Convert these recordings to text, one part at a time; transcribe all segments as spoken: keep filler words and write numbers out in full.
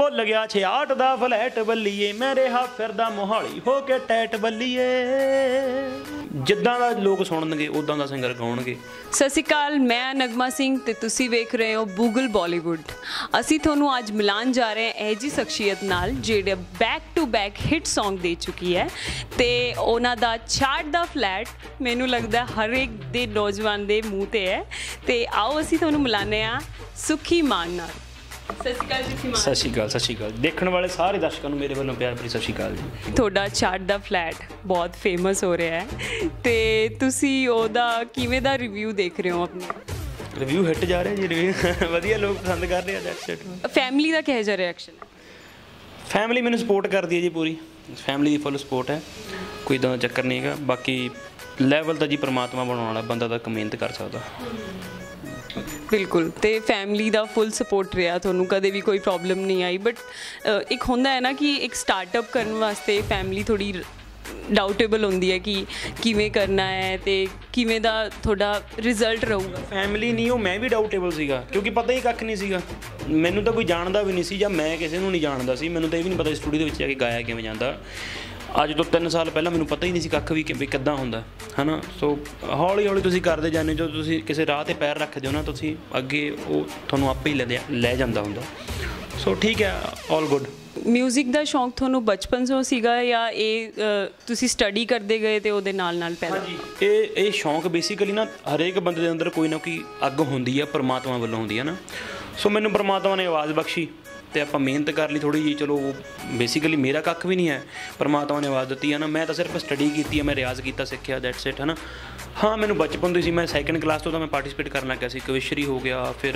ਭੁੱਲ ਗਿਆ ਛਿਆਹਠ ਦਾ ਫਲੈਟ ਬੱਲੀਏ ਮੈਂ ਰਿਹਾ ਫਿਰਦਾ ਮੋਹਾਲੀ ਹੋ ਕੇ ਟੈਟ ਬੱਲੀਏ। ਜਿੱਦਾਂ ਦਾ ਲੋਕ ਸੁਣਨਗੇ ਉੱਦਾਂ ਦਾ ਸਿੰਗਰ ਗਾਉਣਗੇ। ਸਤਿ ਸ਼੍ਰੀ ਅਕਾਲ, ਮੈਂ ਨਗਮਾ ਸਿੰਘ ਤੇ ਤੁਸੀਂ ਵੇਖ ਰਹੇ ਹੋ ਬੂਗਲ ਬਾਲੀਵੁੱਡ। ਅਸੀਂ ਤੁਹਾਨੂੰ ਅੱਜ ਮਿਲਾਉਣ ਜਾ ਰਹੇ ਹਾਂ ਇਹ ਜੀ ਸ਼ਖਸੀਅਤ ਨਾਲ ਜਿਹੜੇ back to back hit song ਦੇ ਚੁੱਕੀ ਹੈ ਤੇ ਉਹਨਾਂ ਦਾ ਚਾਰਟ ਦਾ ਫਲੈਟ ਮੈਨੂੰ ਲੱਗਦਾ ਹਰ ਇੱਕ ਦੇ ਨੌਜਵਾਨ ਦੇ ਮੂੰਹ ਤੇ ਹੈ। ਤੇ ਆਓ ਅਸੀਂ ਤੁਹਾਨੂੰ ਮਿਲਾਉਂਦੇ ਹਾਂ ਸੁਖੀ ਮਾਨ ਨਾਲ। ਸਤਿ ਸ਼੍ਰੀ ਅਕਾਲ ਸੁਖੀ ਮਾਨ। ਸਤਿ ਸ਼੍ਰੀ ਅਕਾਲ, ਸਤਿ ਸ਼੍ਰੀ ਅਕਾਲ। ਦੇਖਣ ਵਾਲੇ ਸਾਰੇ ਦਰਸ਼ਕਾਂ ਨੂੰ ਮੇਰੇ ਵੱਲੋਂ ਪਿਆਰ ਭਰੀ ਸਤਿ ਸ਼੍ਰੀ ਅਕਾਲ ਜੀ। ਤੁਹਾਡਾ ਚਾਰਟ ਦਾ ਫਲੈਟ ਬਹੁਤ ਫੇਮਸ ਹੋ ਰਿਹਾ ਹੈ ਤੇ ਤੁਸੀਂ ਉਹਦਾ ਕਿਵੇਂ ਦਾ ਰਿਵਿਊ ਦੇਖ ਰਹੇ ਹੋ? ਆਪਣੇ ਰਿਵਿਊ ਹਿੱਟ ਜਾ ਰਿਹਾ ਜੀ, ਰਿਵਿਊ ਵਧੀਆ, ਲੋਕ ਪਸੰਦ ਕਰ ਰਹੇ ਆ। That's it. ਫੈਮਿਲੀ ਦਾ ਕਿਹੋ ਜਿਹਾ ਰਿਐਕਸ਼ਨ ਹੈ? ਫੈਮਿਲੀ ਮੈਨੂੰ ਸਪੋਰਟ ਕਰਦੀ ਹੈ ਜੀ, ਪੂਰੀ ਫੈਮਿਲੀ ਦੀ ਫੁੱਲ ਸਪੋਰਟ ਹੈ, ਕੋਈ ਇੱਦਾਂ ਦਾ ਚੱਕਰ ਨਹੀਂ ਹੈਗਾ। ਬਾਕੀ ਲੈਵਲ ਤਾਂ ਜੀ ਪਰਮਾਤਮਾ ਬਣਾਉਣ ਵਾਲਾ ਬੰਦਾ ਤਾਂ ਮਿਹਨਤ ਕਰ ਸਕਦਾ। ਬਿਲਕੁਲ, ਤੇ ਫੈਮਿਲੀ ਦਾ ਫੁੱਲ ਸਪੋਰਟ ਰਿਹਾ, ਤੁਹਾਨੂੰ ਕਦੇ ਵੀ ਕੋਈ ਪ੍ਰੋਬਲਮ ਨਹੀਂ ਆਈ। ਬਟ ਇੱਕ ਹੁੰਦਾ ਹੈ ਨਾ ਕਿ ਇੱਕ ਸਟਾਰਟਅਪ ਕਰਨ ਵਾਸਤੇ ਫੈਮਿਲੀ ਥੋੜ੍ਹੀ ਡਾਊਟੇਬਲ ਹੁੰਦੀ ਹੈ ਕਿ ਕਿਵੇਂ ਕਰਨਾ ਹੈ ਤੇ ਕਿਵੇਂ ਦਾ ਤੁਹਾਡਾ ਰਿਜ਼ਲਟ ਰਹੂਗਾ। ਫੈਮਿਲੀ ਨਹੀਂ, ਉਹ ਮੈਂ ਵੀ ਡਾਊਟੇਬਲ ਸੀਗਾ ਕਿਉਂਕਿ ਪਤਾ ਹੀ ਕੱਖ ਨਹੀਂ ਸੀਗਾ। ਮੈਨੂੰ ਤਾਂ ਕੋਈ ਜਾਣਦਾ ਵੀ ਨਹੀਂ ਸੀ ਜਾਂ ਮੈਂ ਕਿਸੇ ਨੂੰ ਨਹੀਂ ਜਾਣਦਾ ਸੀ। ਮੈਨੂੰ ਤਾਂ ਇਹ ਵੀ ਨਹੀਂ ਪਤਾ ਸਟੂਡੀਓ ਦੇ ਵਿੱਚ ਜਾ ਕੇ ਗਾਇਆ ਕਿਵੇਂ ਜਾਂਦਾ। ਅੱਜ ਤੋਂ ਤਿੰਨ ਸਾਲ ਪਹਿਲਾਂ ਮੈਨੂੰ ਪਤਾ ਹੀ ਨਹੀਂ ਸੀ ਕੱਖ ਵੀ ਕਿ ਕਿੱਦਾਂ ਹੁੰਦਾ ਹੈ ਨਾ। ਸੋ ਹੌਲੀ ਹੌਲੀ ਤੁਸੀਂ ਕਰਦੇ ਜਾਂਦੇ, ਜਦੋਂ ਤੁਸੀਂ ਕਿਸੇ ਰਾਹ 'ਤੇ ਪੈਰ ਰੱਖਦੇ ਹੋ ਨਾ ਤੁਸੀਂ ਅੱਗੇ, ਉਹ ਤੁਹਾਨੂੰ ਆਪੇ ਹੀ ਲੈ ਲੈ ਜਾਂਦਾ ਹੁੰਦਾ। ਸੋ ਠੀਕ ਹੈ, ਆਲ ਗੁੱਡ। ਮਿਊਜ਼ਿਕ ਦਾ ਸ਼ੌਂਕ ਤੁਹਾਨੂੰ ਬਚਪਨ ਤੋਂ ਸੀਗਾ ਜਾਂ ਇਹ ਤੁਸੀਂ ਸਟੱਡੀ ਕਰਦੇ ਗਏ ਤੇ ਉਹਦੇ ਨਾਲ ਨਾਲ ਪੈਦਾ? ਹਾਂਜੀ, ਇਹ ਇਹ ਸ਼ੌਂਕ ਬੇਸਿਕਲੀ ਨਾ ਹਰੇਕ ਬੰਦੇ ਦੇ ਅੰਦਰ ਕੋਈ ਨਾ ਕੋਈ ਅੱਗ ਹੁੰਦੀ ਆ, ਪਰਮਾਤਮਾ ਵੱਲੋਂ ਹੁੰਦੀ ਹੈ ਨਾ। ਸੋ ਮੈਨੂੰ ਪਰਮਾਤਮਾ ਨੇ ਆਵਾਜ਼ ਬਖਸ਼ੀ ਅਤੇ ਆਪਾਂ ਮਿਹਨਤ ਕਰ ਲਈ ਥੋੜ੍ਹੀ ਜਿਹੀ। ਚਲੋ ਬੇਸਿਕਲੀ ਮੇਰਾ ਕੱਖ ਵੀ ਨਹੀਂ ਹੈ, ਪਰਮਾਤਮਾ ਨੇ ਆਵਾਜ਼ ਦਿੱਤੀ ਹੈ ਨਾ। ਮੈਂ ਤਾਂ ਸਿਰਫ ਸਟੱਡੀ ਕੀਤੀ ਹੈ, ਮੈਂ ਰਿਆਜ਼ ਕੀਤਾ, ਸਿੱਖਿਆ, ਦੈਟਸ ਇਟ ਹੈ ਨਾ। ਹਾਂ, ਮੈਨੂੰ ਬਚਪਨ ਤੋਂ ਸੀ, ਮੈਂ ਸੈਕਿੰਡ ਕਲਾਸ ਤੋਂ ਤਾਂ ਮੈਂ ਪਾਰਟੀਸਪੇਟ ਕਰਨ ਲੱਗ ਗਿਆ ਸੀ। ਕਵਿਸ਼ਰੀ ਹੋ ਗਿਆ, ਫਿਰ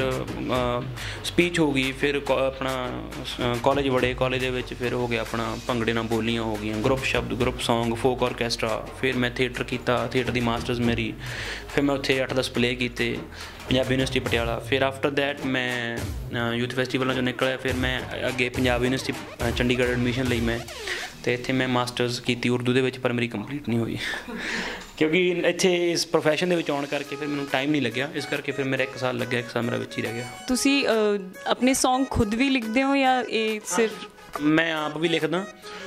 ਸਪੀਚ ਹੋ ਗਈ, ਫਿਰ ਆਪਣਾ ਕਾਲਜ ਵੜੇ, ਕਾਲਜ ਦੇ ਵਿੱਚ ਫਿਰ ਹੋ ਗਿਆ ਆਪਣਾ ਭੰਗੜੇ ਨਾਲ ਬੋਲੀਆਂ ਹੋ ਗਈਆਂ, ਗਰੁੱਪ ਸ਼ਬਦ, ਗਰੁੱਪ ਸੌਂਗ, ਫੋਕ ਆਰਕੈਸਟਰਾ। ਫਿਰ ਮੈਂ ਥੀਏਟਰ ਕੀਤਾ, ਥੀਏਟਰ ਦੀ ਮਾਸਟਰਸ ਮੇਰੀ। ਫਿਰ ਮੈਂ ਉੱਥੇ ਅੱਠ ਦਸ ਪਲੇਅ ਕੀਤੇ ਪੰਜਾਬੀ ਯੂਨੀਵਰਸਿਟੀ ਪਟਿਆਲਾ। ਫਿਰ ਆਫਟਰ ਦੈਟ ਮੈਂ ਯੂਥ ਫੈਸਟੀਵਲਾਂ 'ਚੋਂ ਨਿਕਲਿਆ। ਫਿਰ ਮੈਂ ਅੱਗੇ ਪੰਜਾਬ ਯੂਨੀਵਰਸਿਟੀ ਚੰਡੀਗੜ੍ਹ ਐਡਮਿਸ਼ਨ ਲਈ ਮੈਂ, ਅਤੇ ਇੱਥੇ ਮੈਂ ਮਾਸਟਰਸ ਕੀਤੀ ਉਰਦੂ ਦੇ ਵਿੱਚ, ਪਰ ਮੇਰੀ ਕੰਪਲੀਟ ਨਹੀਂ ਹੋਈ ਕਿਉਂਕਿ ਇੱਥੇ ਇਸ ਪ੍ਰੋਫੈਸ਼ਨ ਦੇ ਵਿੱਚ ਆਉਣ ਕਰਕੇ ਫਿਰ ਮੈਨੂੰ ਟਾਈਮ ਨਹੀਂ ਲੱਗਿਆ। ਇਸ ਕਰਕੇ ਫਿਰ ਮੇਰਾ ਇੱਕ ਸਾਲ ਲੱਗਿਆ, ਇੱਕ ਸਾਲ ਮੇਰਾ ਵਿੱਚ ਹੀ ਰਹਿ ਗਿਆ। ਤੁਸੀਂ ਆਪਣੇ ਸੌਂਗ ਖੁਦ ਵੀ ਲਿਖਦੇ ਹੋ ਜਾਂ ਇਹ ਸਿਰਫ? ਮੈਂ ਆਪ ਵੀ ਲਿਖਦਾ,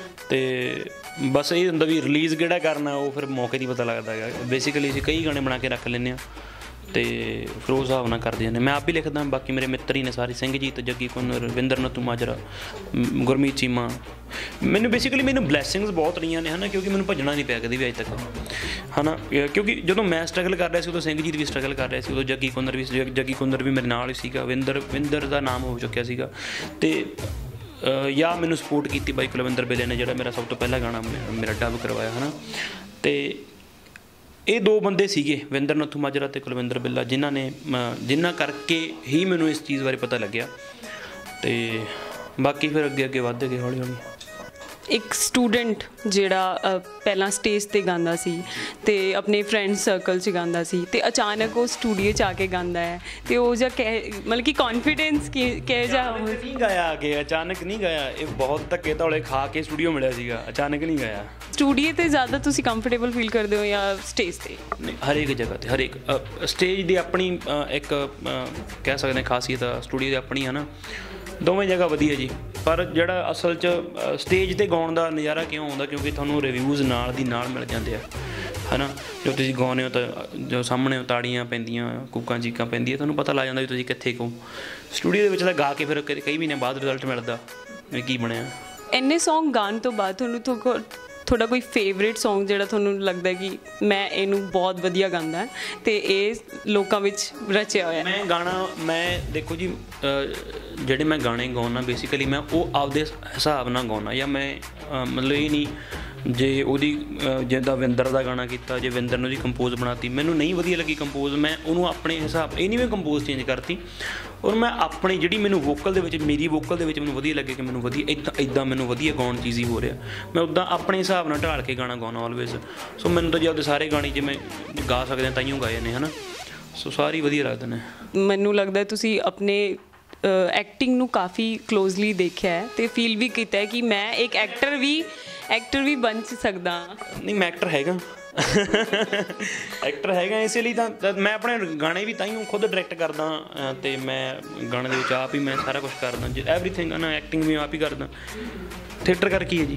ਅਤੇ ਬਸ ਇਹ ਹੁੰਦਾ ਵੀ ਰਿਲੀਜ਼ ਕਿਹੜਾ ਕਰਨਾ ਉਹ ਫਿਰ ਮੌਕੇ ਦੀ ਪਤਾ ਲੱਗਦਾ ਹੈਗਾ। ਬੇਸਿਕਲੀ ਅਸੀਂ ਕਈ ਗਾਣੇ ਬਣਾ ਕੇ ਰੱਖ ਲੈਂਦੇ ਹਾਂ ਅਤੇ ਫਿਰ ਉਸ ਹਿਸਾਬ ਨਾਲ ਕਰਦੇ ਜਾਂਦੇ। ਮੈਂ ਆਪ ਵੀ ਲਿਖਦਾ, ਬਾਕੀ ਮੇਰੇ ਮਿੱਤਰ ਹੀ ਨੇ ਸਾਰੇ, ਸਿੰਘਜੀਤ, ਜੱਗੀ ਕੁੰਨਰ, ਰਵਿੰਦਰ ਨੱਥੂ ਮਾਜਰਾ, ਗੁਰਮੀਤ ਚੀਮਾ। ਮੈਨੂੰ ਬੇਸਿਕਲੀ ਮੈਨੂੰ ਬਲੈਸਿੰਗਸ ਬਹੁਤ ਰਹੀਆਂ ਨੇ ਹੈ ਨਾ, ਕਿਉਂਕਿ ਮੈਨੂੰ ਭੱਜਣਾ ਨਹੀਂ ਪਿਆ ਕਦੇ ਵੀ ਅੱਜ ਤੱਕ ਹੈ ਨਾ। ਕਿਉਂਕਿ ਜਦੋਂ ਮੈਂ ਸਟਰਗਲ ਕਰ ਰਿਹਾ ਸੀ ਉਦੋਂ ਸਿੰਘਜੀਤ ਵੀ ਸਟਰਗਲ ਕਰ ਰਿਹਾ ਸੀ, ਉਦੋਂ ਜੱਗੀ ਕੁੰਨਰ ਵੀ ਜੱਗੀ ਕੁੰਨਰ ਵੀ ਮੇਰੇ ਨਾਲ ਹੀ ਸੀਗਾ, ਵਿੰਦਰ ਵਿੰਦਰ ਦਾ ਨਾਮ ਹੋ ਚੁੱਕਿਆ ਸੀਗਾ। ਅਤੇ ਜਾਂ ਮੈਨੂੰ ਸਪੋਰਟ ਕੀਤੀ ਬਾਈ ਕੁਲਵਿੰਦਰ ਬਿੱਲੇ ਨੇ, ਜਿਹੜਾ ਮੇਰਾ ਸਭ ਤੋਂ ਪਹਿਲਾ ਗਾਣਾ ਮੇਰਾ ਡੱਬ ਕਰਵਾਇਆ ਹੈ ਨਾ। ਅਤੇ ਇਹ ਦੋ ਬੰਦੇ ਸੀਗੇ, ਵਿੰਦਰ ਨੱਥੂ ਮਾਜਰਾ ਅਤੇ ਕੁਲਵਿੰਦਰ ਬਿੱਲਾ, ਜਿਨ੍ਹਾਂ ਨੇ ਜਿਨ੍ਹਾਂ ਕਰਕੇ ਹੀ ਮੈਨੂੰ ਇਸ ਚੀਜ਼ ਬਾਰੇ ਪਤਾ ਲੱਗਿਆ। ਅਤੇ ਬਾਕੀ ਫਿਰ ਅੱਗੇ ਅੱਗੇ ਵੱਧਦੇ ਗਏ ਹੌਲੀ ਹੌਲੀ। ਇੱਕ ਸਟੂਡੈਂਟ ਜਿਹੜਾ ਪਹਿਲਾਂ ਸਟੇਜ 'ਤੇ ਗਾਉਂਦਾ ਸੀ ਅਤੇ ਆਪਣੇ ਫਰੈਂਡ ਸਰਕਲ 'ਚ ਗਾਉਂਦਾ ਸੀ ਅਤੇ ਅਚਾਨਕ ਉਹ ਸਟੂਡੀਓ 'ਚ ਆ ਕੇ ਗਾਉਂਦਾ ਹੈ ਅਤੇ ਉਹ ਜਿਹਾ ਕਹਿ ਮਤਲਬ ਕਿ ਕੌਨਫੀਡੈਂਸ ਕਿ ਕਿਹੋ ਜਿਹਾ? ਨਹੀਂ ਗਾਇਆ ਆ ਕੇ, ਅਚਾਨਕ ਨਹੀਂ ਗਾਇਆ। ਇਹ ਬਹੁਤ ਧੱਕੇ ਧੌਲੇ ਖਾ ਕੇ ਸਟੂਡੀਓ ਮਿਲਿਆ ਸੀਗਾ, ਅਚਾਨਕ ਨਹੀਂ ਗਾਇਆ। ਸਟੂਡੀਓ 'ਤੇ ਜ਼ਿਆਦਾ ਤੁਸੀਂ ਕੰਫਰਟੇਬਲ ਫੀਲ ਕਰਦੇ ਹੋ ਜਾਂ ਸਟੇਜ 'ਤੇ? ਨਹੀਂ, ਹਰੇਕ ਜਗ੍ਹਾ 'ਤੇ, ਹਰੇਕ ਸਟੇਜ ਦੀ ਆਪਣੀ ਇੱਕ ਕਹਿ ਸਕਦੇ ਖਾਸੀਅਤ ਆ, ਸਟੂਡੀਓ ਦੀ ਆਪਣੀ ਹੈ ਨਾ। ਦੋਵੇਂ ਜਗ੍ਹਾ ਵਧੀਆ ਜੀ, ਪਰ ਜਿਹੜਾ ਅਸਲ 'ਚ ਸਟੇਜ 'ਤੇ ਗਾਉਣ ਦਾ ਨਜ਼ਾਰਾ ਕਿਉਂ ਆਉਂਦਾ? ਕਿਉਂਕਿ ਤੁਹਾਨੂੰ ਰਿਵਿਊਜ਼ ਨਾਲ ਦੀ ਨਾਲ ਮਿਲ ਜਾਂਦੇ ਆ ਹੈ ਨਾ। ਜੋ ਤੁਸੀਂ ਗਾਉਂਦੇ ਹੋ ਤਾਂ ਜੋ ਸਾਹਮਣੇ ਤਾੜੀਆਂ ਪੈਂਦੀਆਂ, ਕੂਕਾਂ ਚੀਕਾਂ ਪੈਂਦੀਆਂ, ਤੁਹਾਨੂੰ ਪਤਾ ਲੱਗ ਜਾਂਦਾ ਵੀ ਤੁਸੀਂ ਕਿੱਥੇ ਕਹੋ। ਸਟੂਡੀਓ ਦੇ ਵਿੱਚ ਤਾਂ ਗਾ ਕੇ ਫਿਰ ਕਈ ਮਹੀਨੇ ਬਾਅਦ ਰਿਜ਼ਲਟ ਮਿਲਦਾ ਵੀ ਕੀ ਬਣਿਆ। ਇੰਨੇ ਸੌਂਗ ਗਾਉਣ ਤੋਂ ਬਾਅਦ ਤੁਹਾਨੂੰ ਤੁਹਾਡਾ ਕੋਈ ਫੇਵਰੇਟ ਸੌਂਗ ਜਿਹੜਾ ਤੁਹਾਨੂੰ ਲੱਗਦਾ ਕਿ ਮੈਂ ਇਹਨੂੰ ਬਹੁਤ ਵਧੀਆ ਗਾਉਂਦਾ ਅਤੇ ਇਹ ਲੋਕਾਂ ਵਿੱਚ ਰਚਿਆ ਹੋਇਆ? ਮੈਂ ਗਾਣਾ ਮੈਂ ਦੇਖੋ ਜੀ, ਜਿਹੜੇ ਮੈਂ ਗਾਣੇ ਗਾਉਂਦਾ ਬੇਸਿਕਲੀ ਮੈਂ ਉਹ ਆਪਦੇ ਹਿਸਾਬ ਨਾਲ ਗਾਉਂਦਾ, ਜਾਂ ਮੈਂ ਮਤਲਬ ਇਹ ਨਹੀਂ ਜੇ ਉਹਦੀ ਜਿੱਦਾਂ ਵਿੰਦਰ ਦਾ ਗਾਣਾ ਕੀਤਾ, ਜੇ ਵਿੰਦਰ ਨੇ ਉਹਦੀ ਕੰਪੋਜ਼ ਬਣਾਤੀ, ਮੈਨੂੰ ਨਹੀਂ ਵਧੀਆ ਲੱਗੀ ਕੰਪੋਜ਼, ਮੈਂ ਉਹਨੂੰ ਆਪਣੇ ਹਿਸਾਬ, ਇਹ ਨਹੀਂ ਮੈਂ ਕੰਪੋਜ਼ ਚੇਂਜ ਕਰਤੀ, ਔਰ ਮੈਂ ਆਪਣੀ ਜਿਹੜੀ ਮੈਨੂੰ ਵੋਕਲ ਦੇ ਵਿੱਚ, ਮੇਰੀ ਵੋਕਲ ਦੇ ਵਿੱਚ ਮੈਨੂੰ ਵਧੀਆ ਲੱਗੇ ਕਿ ਮੈਨੂੰ ਵਧੀਆ ਇੱਦਾਂ ਇੱਦਾਂ ਮੈਨੂੰ ਵਧੀਆ ਗਾਉਣ ਚੀਜ਼ ਹੀ ਹੋ ਰਿਹਾ, ਮੈਂ ਉੱਦਾਂ ਆਪਣੇ ਹਿਸਾਬ ਨਾਲ ਢਾਲ ਕੇ ਗਾਣਾ ਗਾਉਣਾ ਆਲਵੇਜ਼। ਸੋ ਮੈਨੂੰ ਤਾਂ ਜੇ ਆਪਦੇ ਸਾਰੇ ਗਾਣੇ ਜਿਵੇਂ ਗਾ ਸਕਦੇ ਹਾਂ ਤਾਈਓ ਗਾਏ ਨੇ ਹੈ ਨਾ। ਸੋ ਸਾਰੇ ਵਧੀਆ ਲੱਗਦੇ ਨੇ। ਮੈਨੂੰ ਲੱਗਦਾ ਤੁਸੀਂ ਆਪਣੇ ਐਕਟਿੰਗ ਨੂੰ ਕਾਫੀ ਕਲੋਜ਼ਲੀ ਦੇਖਿਆ ਹੈ ਅਤੇ ਫੀਲ ਵੀ ਕੀਤਾ ਹੈ ਕਿ ਮੈਂ ਇੱਕ ਐਕਟਰ ਵੀ ਐਕਟਰ ਵੀ ਬਣ ਸਕਦਾ। ਨਹੀਂ, ਮੈਂ ਐਕਟਰ ਹੈਗਾ ਐਕਟਰ ਹੈਗਾ ਇਸੇ ਲਈ ਤਾਂ ਮੈਂ ਆਪਣੇ ਗਾਣੇ ਵੀ ਤਾਂ ਹੀ ਖੁਦ ਡਾਇਰੈਕਟ ਕਰਦਾ ਅਤੇ ਮੈਂ ਗਾਣੇ ਦੇ ਵਿੱਚ ਆਪ ਹੀ ਮੈਂ ਸਾਰਾ ਕੁਛ ਕਰਦਾ ਐਵਰੀਥਿੰਗ ਨਾ ਐਕਟਿੰਗ ਵੀ ਆਪ ਹੀ ਕਰਦਾ ਥੀਏਟਰ ਕਰਕੇ ਹੈ ਜੀ।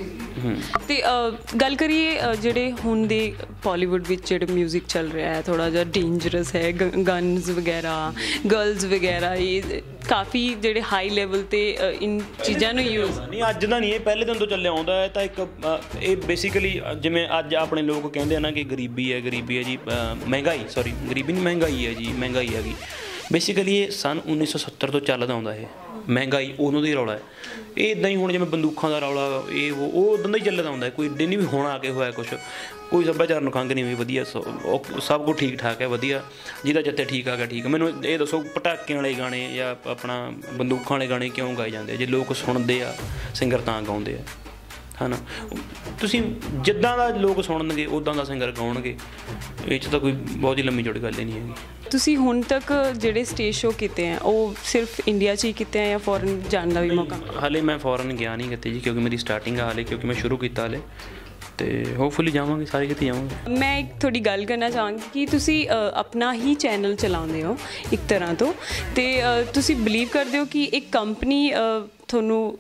ਤੇ ਗੱਲ ਕਰੀਏ ਜਿਹੜੇ ਹੁਣ ਦੇ ਬਾਲੀਵੁੱਡ ਵਿੱਚ ਜਿਹੜੇ ਮਿਊਜ਼ਿਕ ਚੱਲ ਰਿਹਾ ਹੈ ਥੋੜ੍ਹਾ ਜਿਹਾ ਡੇਂਜਰਸ ਹੈ ਗਨਸ ਵਗੈਰਾ ਗਰਲਸ ਵਗੈਰਾ ਇਹ ਕਾਫੀ ਜਿਹੜੇ ਹਾਈ ਲੈਵਲ 'ਤੇ ਇਨ ਚੀਜ਼ਾਂ ਨੂੰ ਯੂਜ਼ ਨਹੀਂ ਅੱਜ ਦਾ ਨਹੀਂ ਇਹ ਪਹਿਲੇ ਦਿਨ ਤੋਂ ਚੱਲਿਆ ਆਉਂਦਾ ਹੈ ਤਾਂ ਇੱਕ ਇਹ ਬੇਸਿਕਲੀ ਜਿਵੇਂ ਅੱਜ ਆਪਣੇ ਲੋਕ ਕਹਿੰਦੇ ਆ ਨਾ ਕਿ ਗਰੀਬੀ ਹੈ ਗਰੀਬੀ ਹੈ ਜੀ ਮਹਿੰਗਾਈ ਸੌਰੀ ਗਰੀਬੀ ਨਹੀਂ ਮਹਿੰਗਾਈ ਹੈ ਜੀ ਮਹਿੰਗਾਈ ਹੈਗੀ ਬੇਸਿਕਲੀ ਇਹ ਸੰਨ ਉੱਨੀ ਸੌ ਸੱਤਰ ਤੋਂ ਚੱਲਦਾ ਆਉਂਦਾ ਇਹ ਮਹਿੰਗਾਈ ਉਦੋਂ ਦਾ ਹੀ ਰੌਲਾ ਹੈ ਇਹ ਇੱਦਾਂ ਹੀ ਹੁਣ ਜਿਵੇਂ ਬੰਦੂਕਾਂ ਦਾ ਰੌਲਾ ਇਹ ਉਹ ਉਦੋਂ ਦਾ ਹੀ ਚੱਲਦਾ ਆਉਂਦਾ ਕੋਈ ਏਡੇ ਨਹੀਂ ਵੀ ਹੁਣ ਆ ਕੇ ਹੋਇਆ ਕੁਛ ਕੋਈ ਸੱਭਿਆਚਾਰ ਨੂੰ ਖੰਘ ਨਹੀਂ ਹੋਈ ਵਧੀਆ ਸਭ ਕੁਝ ਠੀਕ ਠਾਕ ਹੈ ਵਧੀਆ ਜਿਹਦਾ ਜਿੱਥੇ ਠੀਕ ਆ ਗਿਆ ਠੀਕ ਮੈਨੂੰ ਇਹ ਦੱਸੋ ਪਟਾਕਿਆਂ ਵਾਲੇ ਗਾਣੇ ਜਾਂ ਆਪਣਾ ਬੰਦੂਕਾਂ ਵਾਲੇ ਗਾਣੇ ਕਿਉਂ ਗਾਏ ਜਾਂਦੇ ਜੇ ਲੋਕ ਸੁਣਦੇ ਆ ਸਿੰਗਰ ਤਾਂ ਗਾਉਂਦੇ ਆ ਹੈ ਨਾ ਤੁਸੀਂ ਜਿੱਦਾਂ ਦਾ ਲੋਕ ਸੁਣਨਗੇ ਉੱਦਾਂ ਦਾ ਸਿੰਗਰ ਗਾਉਣਗੇ ਇਹ 'ਚ ਤਾਂ ਕੋਈ ਬਹੁਤ ਹੀ ਲੰਮੀ ਚੌੜੀ ਗੱਲ ਹੀ ਨਹੀਂ ਹੈਗੀ। ਤੁਸੀਂ ਹੁਣ ਤੱਕ ਜਿਹੜੇ ਸਟੇਜ ਸ਼ੋਅ ਕੀਤੇ ਆ ਉਹ ਸਿਰਫ ਇੰਡੀਆ 'ਚ ਹੀ ਕੀਤੇ ਆ ਜਾਂ ਫੋਰਨ ਜਾਣ ਦਾ ਵੀ ਮੌਕਾ? ਹਾਲੇ ਮੈਂ ਫੋਰਨ ਗਿਆ ਨਹੀਂ ਕਿਤੇ ਜੀ ਕਿਉਂਕਿ ਮੇਰੀ ਸਟਾਰਟਿੰਗ ਆ ਹਾਲੇ ਕਿਉਂਕਿ ਮੈਂ ਸ਼ੁਰੂ ਕੀਤਾ ਹਾਲੇ ਅਤੇ ਹੋਪਫੁਲੀ ਜਾਵਾਂਗੇ ਸਾਰੇ ਕਿਤੇ ਜਾਵਾਂਗੇ। ਮੈਂ ਇੱਕ ਤੁਹਾਡੀ ਗੱਲ ਕਰਨਾ ਚਾਹਾਂਗੀ ਕਿ ਤੁਸੀਂ ਆਪਣਾ ਹੀ ਚੈਨਲ ਚਲਾਉਂਦੇ ਹੋ ਇੱਕ ਤਰ੍ਹਾਂ ਤੋਂ ਅਤੇ ਤੁਸੀਂ ਬਿਲੀਵ ਕਰਦੇ ਹੋ ਕਿ ਇੱਕ ਕੰਪਨੀ ਤੁਹਾਨੂੰ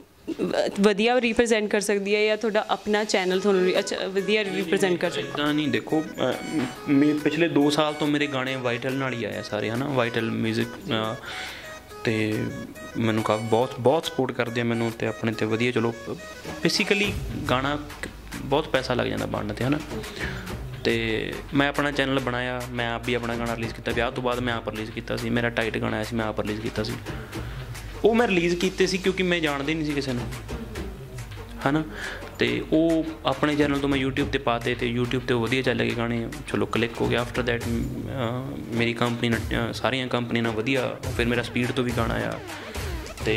ਵਧੀਆ ਰਿਪਰੈਜ਼ੈਂਟ ਕਰ ਸਕਦੀ ਹੈ ਜਾਂ ਤੁਹਾਡਾ ਆਪਣਾ ਚੈਨਲ ਤੁਹਾਨੂੰ ਅੱਛਾ ਵਧੀਆ ਰਿਪਰੈਜ਼ੈਂਟ ਕਰ ਸਕਦਾ? ਇੱਦਾਂ ਨਹੀਂ ਦੇਖੋ ਮੇ ਪਿਛਲੇ ਦੋ ਸਾਲ ਤੋਂ ਮੇਰੇ ਗਾਣੇ ਵਾਈਟਲ ਨਾਲ ਹੀ ਆਏ ਸਾਰੇ ਹੈ ਨਾ ਵਾਈਟਲ ਮਿਊਜ਼ਿਕ ਅਤੇ ਮੈਨੂੰ ਕਾ ਬਹੁਤ ਬਹੁਤ ਸਪੋਰਟ ਕਰਦੇ ਆ ਮੈਨੂੰ ਅਤੇ ਆਪਣੇ 'ਤੇ ਵਧੀਆ ਚਲੋ ਬੇਸਿਕਲੀ ਗਾਣਾ ਬਹੁਤ ਪੈਸਾ ਲੱਗ ਜਾਂਦਾ ਬਣਨ 'ਤੇ ਹੈ ਨਾ ਅਤੇ ਮੈਂ ਆਪਣਾ ਚੈਨਲ ਬਣਾਇਆ ਮੈਂ ਆਪ ਵੀ ਆਪਣਾ ਗਾਣਾ ਰਿਲੀਜ਼ ਕੀਤਾ ਵਿਆਹ ਤੋਂ ਬਾਅਦ ਮੈਂ ਆਪ ਰਿਲੀਜ਼ ਕੀਤਾ ਸੀ ਮੇਰਾ ਟਾਈਟ ਗਾਣਾ ਆਇਆ ਸੀ ਮੈਂ ਆਪ ਰਿਲੀਜ਼ ਕੀਤਾ ਸੀ ਉਹ ਮੈਂ ਰਿਲੀਜ਼ ਕੀਤੇ ਸੀ ਕਿਉਂਕਿ ਮੈਂ ਜਾਣਦੇ ਨਹੀਂ ਸੀ ਕਿਸੇ ਨੂੰ ਹੈ ਨਾ ਅਤੇ ਉਹ ਆਪਣੇ ਚੈਨਲ ਤੋਂ ਮੈਂ ਯੂਟਿਊਬ 'ਤੇ ਪਾਤੇ ਅਤੇ ਯੂਟਿਊਬ 'ਤੇ ਵਧੀਆ ਚੱਲ ਗਏ ਗਾਣੇ ਚਲੋ ਕਲਿੱਕ ਹੋ ਗਿਆ ਆਫਟਰ ਦੈਟ ਮੇਰੀ ਕੰਪਨੀ ਨਾਲ ਸਾਰੀਆਂ ਕੰਪਨੀਆਂ ਨਾਲ ਵਧੀਆ ਫਿਰ ਮੇਰਾ ਸਪੀਡ ਤੋਂ ਵੀ ਗਾਣਾ ਆਇਆ ਅਤੇ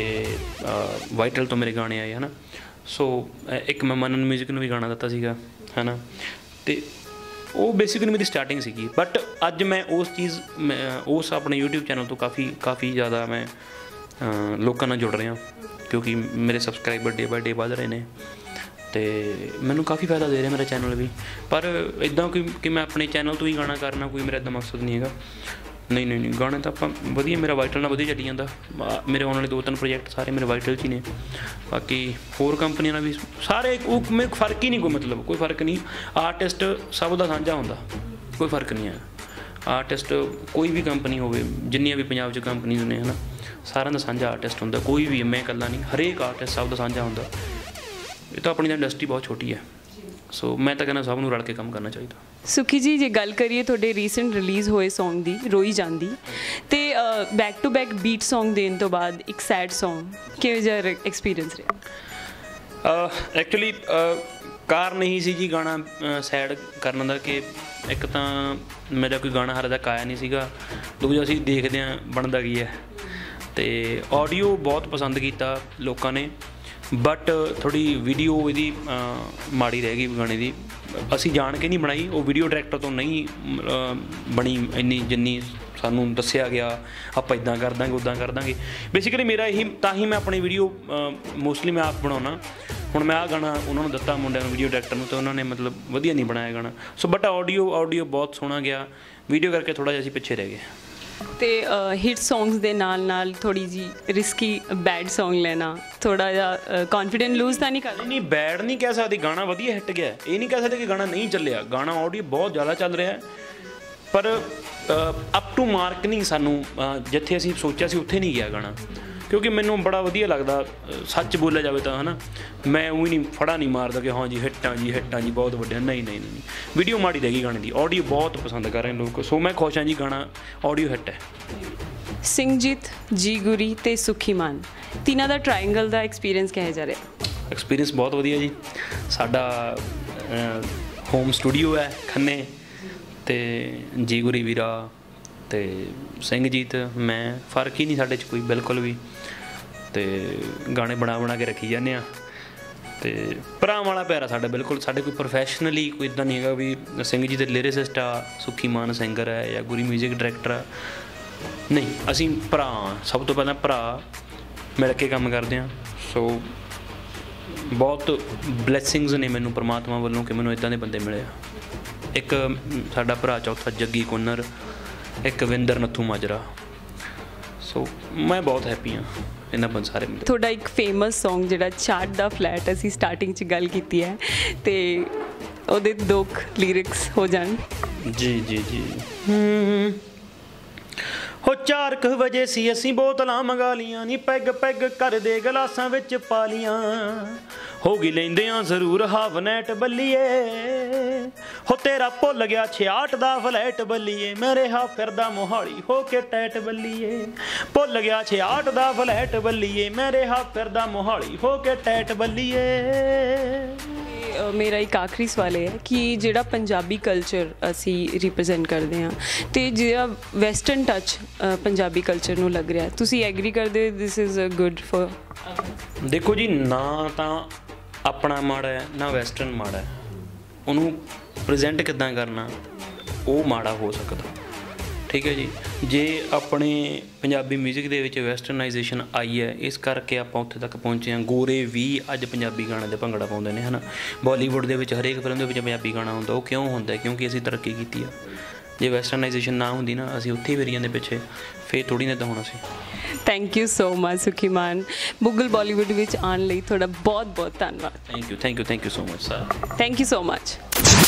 ਵਾਈਟਲ ਤੋਂ ਮੇਰੇ ਗਾਣੇ ਆਏ ਹੈ ਨਾ ਸੋ ਇੱਕ ਮੈਂ ਮਨਨ ਮਿਊਜ਼ਿਕ ਨੂੰ ਵੀ ਗਾਣਾ ਦਿੱਤਾ ਸੀਗਾ ਹੈ ਨਾ ਅਤੇ ਉਹ ਬੇਸਿਕਲੀ ਮੇਰੀ ਸਟਾਰਟਿੰਗ ਸੀਗੀ ਬਟ ਅੱਜ ਮੈਂ ਉਸ ਚੀਜ਼ ਮੈਂ ਉਸ ਆਪਣੇ ਯੂਟਿਊਬ ਚੈਨਲ ਤੋਂ ਕਾਫੀ ਕਾਫੀ ਜ਼ਿਆਦਾ ਮੈਂ ਲੋਕਾਂ ਨਾਲ ਜੁੜ ਰਿਹਾ ਕਿਉਂਕਿ ਮੇਰੇ ਸਬਸਕ੍ਰਾਈਬਰ ਡੇ ਬਾਏ ਡੇ ਵੱਧ ਰਹੇ ਨੇ ਅਤੇ ਮੈਨੂੰ ਕਾਫੀ ਫਾਇਦਾ ਦੇ ਰਿਹਾ ਮੇਰਾ ਚੈਨਲ ਵੀ ਪਰ ਇੱਦਾਂ ਕਿ ਕਿ ਮੈਂ ਆਪਣੇ ਚੈਨਲ ਤੋਂ ਹੀ ਗਾਣਾ ਕਰਨਾ ਕੋਈ ਮੇਰਾ ਇੱਦਾਂ ਮਕਸਦ ਨਹੀਂ ਹੈਗਾ ਨਹੀਂ ਨਹੀਂ ਨਹੀਂ ਗਾਣੇ ਤਾਂ ਆਪਾਂ ਵਧੀਆ ਮੇਰਾ ਵਾਈਟਲ ਨਾਲ ਵਧੀਆ ਚੱਲੀ ਜਾਂਦਾ ਮੇਰੇ ਆਉਣ ਵਾਲੇ ਦੋ ਤਿੰਨ ਪ੍ਰੋਜੈਕਟ ਸਾਰੇ ਮੇਰੇ ਵਾਈਟਲ 'ਚ ਹੀ ਨੇ ਬਾਕੀ ਹੋਰ ਕੰਪਨੀਆਂ ਨਾਲ ਵੀ ਸਾਰੇ ਉਹ ਮੇਰੇ ਫਰਕ ਹੀ ਨਹੀਂ ਕੋਈ ਮਤਲਬ ਕੋਈ ਫਰਕ ਨਹੀਂ ਆਰਟਿਸਟ ਸਭ ਦਾ ਸਾਂਝਾ ਹੁੰਦਾ ਕੋਈ ਫਰਕ ਨਹੀਂ ਹੈ ਆਰਟਿਸਟ ਕੋਈ ਵੀ ਕੰਪਨੀ ਹੋਵੇ ਜਿੰਨੀਆਂ ਵੀ ਪੰਜਾਬ 'ਚ ਕੰਪਨੀਜ਼ ਨੇ ਹੈ ਨਾ ਸਾਰਿਆਂ ਦਾ ਸਾਂਝਾ ਆਰਟਿਸਟ ਹੁੰਦਾ ਕੋਈ ਵੀ ਮੈਂ ਇਕੱਲਾ ਨਹੀਂ ਹਰੇਕ ਆਰਟਿਸਟ ਸਭ ਦਾ ਸਾਂਝਾ ਹੁੰਦਾ ਇਹ ਤਾਂ ਆਪਣੀ ਤਾਂ ਇੰਡਸਟਰੀ ਬਹੁਤ ਛੋਟੀ ਹੈ ਸੋ ਮੈਂ ਤਾਂ ਕਹਿੰਦਾ ਸਭ ਨੂੰ ਰਲ ਕੇ ਕੰਮ ਕਰਨਾ ਚਾਹੀਦਾ। ਸੁਖੀ ਜੀ ਜੇ ਗੱਲ ਕਰੀਏ ਤੁਹਾਡੇ ਰੀਸੈਂਟ ਰਿਲੀਜ਼ ਹੋਏ ਸੌਂਗ ਦੀ ਰੋਈ ਜਾਂਦੀ ਅਤੇ back to back beat song ਦੇਣ ਤੋਂ ਬਾਅਦ ਇੱਕ ਸੈਡ ਸੌਂਗ ਕਿਹੋ ਜਿਹਾ ਐਕਸਪੀਰੀਅੰਸ ਰਿਹਾ? ਐਕਚੁਅਲੀ ਕਾਰਨ ਇਹੀ ਸੀ ਜੀ ਗਾਣਾ ਸੈਡ ਕਰਨ ਦਾ ਕਿ ਇੱਕ ਤਾਂ ਮੇਰਾ ਕੋਈ ਗਾਣਾ ਹਾਲੇ ਤੱਕ ਆਇਆ ਨਹੀਂ ਸੀਗਾ ਦੂਜਾ ਅਸੀਂ ਦੇਖਦੇ ਹਾਂ ਬਣਦਾ ਕੀ ਹੈ ਅਤੇ ਆਡੀਓ ਬਹੁਤ ਪਸੰਦ ਕੀਤਾ ਲੋਕਾਂ ਨੇ ਬਟ ਥੋੜ੍ਹੀ ਵੀਡੀਓ ਇਹਦੀ ਮਾੜੀ ਰਹਿ ਗਈ ਗਾਣੇ ਦੀ ਅਸੀਂ ਜਾਣ ਕੇ ਨਹੀਂ ਬਣਾਈ ਉਹ ਵੀਡੀਓ ਡਾਇਰੈਕਟਰ ਤੋਂ ਨਹੀਂ ਬਣੀ ਇੰਨੀ ਜਿੰਨੀ ਸਾਨੂੰ ਦੱਸਿਆ ਗਿਆ ਆਪਾਂ ਇੱਦਾਂ ਕਰ ਦਾਂਗੇ ਉੱਦਾਂ ਕਰ ਦਾਂਗੇ ਬੇਸਿਕਲੀ ਮੇਰਾ ਇਹੀ ਤਾਂ ਹੀ ਮੈਂ ਆਪਣੀ ਵੀਡੀਓ ਮੋਸਟਲੀ ਮੈਂ ਆਪ ਬਣਾਉਣਾ ਹੁਣ ਮੈਂ ਆਹ ਗਾਣਾ ਉਹਨਾਂ ਨੂੰ ਦਿੱਤਾ ਮੁੰਡਿਆਂ ਨੂੰ ਵੀਡੀਓ ਡਾਇਰੈਕਟਰ ਨੂੰ ਅਤੇ ਉਹਨਾਂ ਨੇ ਮਤਲਬ ਵਧੀਆ ਨਹੀਂ ਬਣਾਇਆ ਗਾਣਾ ਸੋ ਬਟ ਆਡੀਓ ਆਡੀਓ ਬਹੁਤ ਸੋਹਣਾ ਗਿਆ ਵੀਡੀਓ ਕਰਕੇ ਥੋੜ੍ਹਾ ਜਿਹਾ ਅਸੀਂ ਪਿੱਛੇ ਰਹਿ ਗਏ ਅਤੇ ਹਿੱਟ ਸੌਂਗਸ ਦੇ ਨਾਲ ਨਾਲ ਥੋੜ੍ਹੀ ਜਿਹੀ ਰਿਸਕੀ ਬੈਡ ਸੌਂਗ ਲੈਣਾ ਥੋੜ੍ਹਾ ਜਿਹਾ ਕੌਨਫੀਡੈਂਟ ਲੂਜ਼ ਤਾਂ ਨਹੀਂ ਕਰਦਾ? ਨਹੀਂ ਬੈਡ ਨਹੀਂ ਕਹਿ ਸਕਦੇ ਗਾਣਾ ਵਧੀਆ ਹਿੱਟ ਗਿਆ ਇਹ ਨਹੀਂ ਕਹਿ ਸਕਦੇ ਕਿ ਗਾਣਾ ਨਹੀਂ ਚੱਲਿਆ ਗਾਣਾ ਆਡੀਓ ਬਹੁਤ ਜ਼ਿਆਦਾ ਚੱਲ ਰਿਹਾ ਪਰ ਅਪ ਟੂ ਮਾਰਕ ਨਹੀਂ ਸਾਨੂੰ ਜਿੱਥੇ ਅਸੀਂ ਸੋਚਿਆ ਸੀ ਉੱਥੇ ਨਹੀਂ ਗਿਆ ਗਾਣਾ ਕਿਉਂਕਿ ਮੈਨੂੰ ਬੜਾ ਵਧੀਆ ਲੱਗਦਾ ਸੱਚ ਬੋਲਿਆ ਜਾਵੇ ਤਾਂ ਹੈ ਨਾ ਮੈਂ ਉਹੀ ਨਹੀਂ ਫੜਾ ਨਹੀਂ ਮਾਰਦਾ ਕਿ ਹਾਂ ਜੀ ਹਿੱਟਾਂ ਜੀ ਹਿੱਟਾਂ ਜੀ ਬਹੁਤ ਵੱਡਿਆ ਨਹੀਂ ਨਹੀਂ ਨਹੀਂ ਵੀਡੀਓ ਮਾੜੀ ਰਹਿ ਗਈ ਗਾਣੇ ਦੀ ਆਡੀਓ ਬਹੁਤ ਪਸੰਦ ਕਰ ਰਹੇ ਲੋਕ ਸੋ ਮੈਂ ਖੁਸ਼ ਹਾਂ ਜੀ ਗਾਣਾ ਆਡੀਓ ਹਿੱਟ ਹੈ। ਸਿੰਘਜੀਤ ਜੀ ਗੁਰੀ ਅਤੇ ਸੁਖੀ ਮਾਨ ਤਿੰਨਾਂ ਦਾ ਟਰਾਇੰਗਲ ਦਾ ਐਕਸਪੀਰੀਅੰਸ ਕਿਹੋ ਜਿਹਾ ਰਿਹਾ? ਐਕਸਪੀਰੀਅੰਸ ਬਹੁਤ ਵਧੀਆ ਜੀ ਸਾਡਾ ਹੋਮ ਸਟੂਡੀਓ ਹੈ ਖੰਨੇ ਅਤੇ ਜੀ ਗੁਰੀ ਵੀਰਾ ਅਤੇ ਸਿੰਘਜੀਤ ਮੈਂ ਫਰਕ ਹੀ ਨਹੀਂ ਸਾਡੇ 'ਚ ਕੋਈ ਬਿਲਕੁਲ ਵੀ ਅਤੇ ਗਾਣੇ ਬਣਾ ਬਣਾ ਕੇ ਰੱਖੀ ਜਾਂਦੇ ਹਾਂ ਅਤੇ ਭਰਾਵਾਂ ਵਾਲਾ ਪਿਆਰ ਆ ਸਾਡਾ ਬਿਲਕੁਲ ਸਾਡੇ ਕੋਈ ਪ੍ਰੋਫੈਸ਼ਨਲੀ ਕੋਈ ਇੱਦਾਂ ਨਹੀਂ ਹੈਗਾ ਵੀ ਸਿੰਘਜੀਤ ਲਿਰਿਸਿਸਟ ਆ ਸੁਖੀ ਮਾਨ ਸਿੰਗਰ ਹੈ ਜਾਂ ਗੁਰੀ ਮਿਊਜ਼ਿਕ ਡਾਇਰੈਕਟਰ ਆ ਨਹੀਂ ਅਸੀਂ ਭਰਾ ਸਭ ਤੋਂ ਪਹਿਲਾਂ ਭਰਾ ਮਿਲ ਕੇ ਕੰਮ ਕਰਦੇ ਹਾਂ ਸੋ ਬਹੁਤ ਬਲੈਸਿੰਗਸ ਨੇ ਮੈਨੂੰ ਪਰਮਾਤਮਾ ਵੱਲੋਂ ਕਿ ਮੈਨੂੰ ਇੱਦਾਂ ਦੇ ਬੰਦੇ ਮਿਲੇ ਆ। ਇੱਕ ਸਾਡਾ ਭਰਾ ਚੌਥਾ ਜੱਗੀ ਕੁੰਨਰ, ਇੱਕ ਵਿੰਦਰ ਨੱਥੂ ਮਾਜਰਾ। ਸੋ ਮੈਂ ਬਹੁਤ ਹੈਪੀ ਹਾਂ ਇਹਨਾਂ ਬੰਦ ਸਾਰੇ ਮਿਲ। ਤੁਹਾਡਾ ਇੱਕ ਫੇਮਸ Song ਜਿਹੜਾ ਛਾਟ ਦਾ ਫਲੈਟ, ਅਸੀਂ ਸਟਾਰਟਿੰਗ 'ਚ ਗੱਲ ਕੀਤੀ ਹੈ, ਤੇ ਉਹਦੇ ਦੋ ਲਿਰਿਕਸ ਹੋ ਜਾਣ। ਜੀ ਜੀ ਜੀ ਹੋ ਚਾਰ ਕੁ ਵਜੇ ਸੀ ਅਸੀਂ ਬੋਤਲਾਂ ਮੰਗਾ ਲੀਆਂ ਨੀ, ਪੈਗ ਪੈਗ ਕਰਦੇ ਗਲਾਸਾਂ ਵਿੱਚ ਪਾ ਲੀਆਂ, ਹੋ ਗਈ ਲੈਂਦਿਆਂ ਜ਼ਰੂਰ ਹਾਫ ਨੈਟ ਬੱਲੀਏ, ਹੋ ਤੇਰਾ ਭੁੱਲ ਗਿਆ ਛਿਆਹਠ ਦਾ ਫਲੈਟ ਬੱਲੀਏ, ਮੇਰੇ ਹਾ ਫਿਰਦਾ ਮੋਹਾਲੀ ਹੋ ਕੇ ਟੈਟ ਬੱਲੀਏ, ਭੁੱਲ ਗਿਆ ਛਿਆਹਠ ਦਾ ਫਲੈਟ ਬੱਲੀਏ, ਮੇਰੇ ਹਾ ਫਿਰਦਾ ਮੋਹਾਲੀ ਹੋ ਕੇ ਟੈਟ ਬੱਲੀਏ। ਮੇਰਾ ਇੱਕ ਆਖਰੀ ਸਵਾਲ ਇਹ ਹੈ ਕਿ ਜਿਹੜਾ ਪੰਜਾਬੀ ਕਲਚਰ ਅਸੀਂ ਰਿਪਰੈਜ਼ੈਂਟ ਕਰਦੇ ਹਾਂ ਅਤੇ ਜਿਹੜਾ ਵੈਸਟਰਨ ਟੱਚ ਪੰਜਾਬੀ ਕਲਚਰ ਨੂੰ ਲੱਗ ਰਿਹਾ, ਤੁਸੀਂ ਐਗਰੀ ਕਰਦੇ ਹੋ ਦਿਸ ਇਜ਼ ਗੁੱਡ ਫॉर? ਦੇਖੋ ਜੀ, ਨਾ ਤਾਂ ਆਪਣਾ ਮਾੜਾ ਹੈ ਨਾ ਵੈਸਟਰਨ ਮਾੜਾ ਹੈ, ਉਹਨੂੰ ਪ੍ਰੈਜ਼ੈਂਟ ਕਿੱਦਾਂ ਕਰਨਾ ਉਹ ਮਾੜਾ ਹੋ ਸਕਦਾ। ਠੀਕ ਹੈ ਜੀ, ਜੇ ਆਪਣੇ ਪੰਜਾਬੀ ਮਿਊਜ਼ਿਕ ਦੇ ਵਿੱਚ ਵੈਸਟਰਨਾਈਜੇਸ਼ਨ ਆਈ ਹੈ, ਇਸ ਕਰਕੇ ਆਪਾਂ ਉੱਥੇ ਤੱਕ ਪਹੁੰਚੇ ਹਾਂ। ਗੋਰੇ ਵੀ ਅੱਜ ਪੰਜਾਬੀ ਗਾਣੇ 'ਤੇ ਭੰਗੜਾ ਪਾਉਂਦੇ ਨੇ, ਹੈ ਨਾ। ਬਾਲੀਵੁੱਡ ਦੇ ਵਿੱਚ ਹਰੇਕ ਫਿਲਮ ਦੇ ਵਿੱਚ ਪੰਜਾਬੀ ਗਾਣਾ ਹੁੰਦਾ, ਉਹ ਕਿਉਂ ਹੁੰਦਾ? ਕਿਉਂਕਿ ਅਸੀਂ ਤਰੱਕੀ ਕੀਤੀ ਆ। ਜੇ ਵੈਸਟਰਨਾਈਜੇਸ਼ਨ ਨਾ ਹੁੰਦੀ ਨਾ, ਅਸੀਂ ਉੱਥੇ ਹੀ ਫਿਰੀ ਜਾਂਦੇ ਪਿੱਛੇ, ਫਿਰ ਥੋੜ੍ਹੀ ਨਾ ਇੱਦਾਂ ਹੋਣਾ ਸੀ। Thank you so much Sukhi Maan, ਬੁਗਲ Bollywood ਵਿੱਚ ਆਉਣ ਲਈ ਤੁਹਾਡਾ ਬਹੁਤ ਬਹੁਤ ਧੰਨਵਾਦ। Thank you thank you thank you so much sir. Thank you so much.